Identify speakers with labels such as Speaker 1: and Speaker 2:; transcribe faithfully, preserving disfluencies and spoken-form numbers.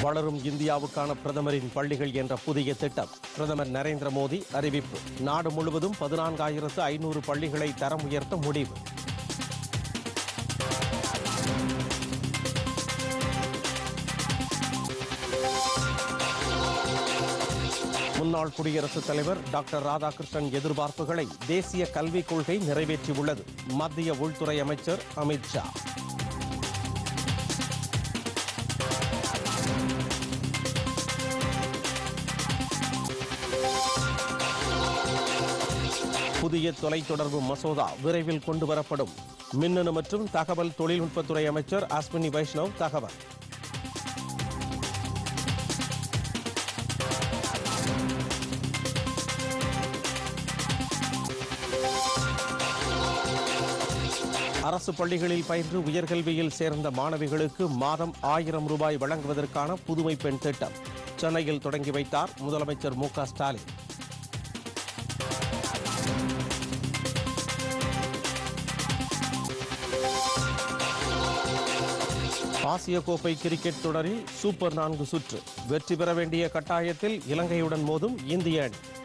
Speaker 1: வளரும் இந்தியாவுக்கான பிரதமரின் பள்ளிகள் என்ற புதிய திட்டம் பிரதமர் நரேந்திர மோடி அறிவிப்பு. நாடு முழுவதும் பதினான்காயிரத்து ஐநூறு பள்ளிகளை தரம் உயர்த்த முடிவு. முன்னாள் குடியரசுத் தலைவர் டாக்டர் ராதாகிருஷ்ணன் எதிர்பார்ப்புகளை தேசிய கல்விக் கொள்கை நிறைவேற்றியுள்ளது. மத்திய உள்துறை அமைச்சர் அமித் ஷா. புதிய தொலைத்தொடர்பு மசோதா விரைவில் கொண்டுவரப்படும். மின்னணு மற்றும் தகவல் தொழில்நுட்பத்துறை அமைச்சர் அஸ்வினி வைஷ்ணவ் தகவல். அரசு பள்ளிகளில் பயின்று உயர்கல்வியில் சேர்ந்த மாணவிகளுக்கு மாதம் ஆயிரம் ரூபாய் வழங்குவதற்கான புதுமை பெண் திட்டம் சென்னையில் தொடங்கி வைத்தார் முதலமைச்சர் மு க ஸ்டாலின். ஆசிய கோப்பை கிரிக்கெட் தொடரில் சூப்பர் நான்கு சுற்று வெற்றி பெற வேண்டிய கட்டாயத்தில் இலங்கையுடன் மோதும் இந்திய அணி.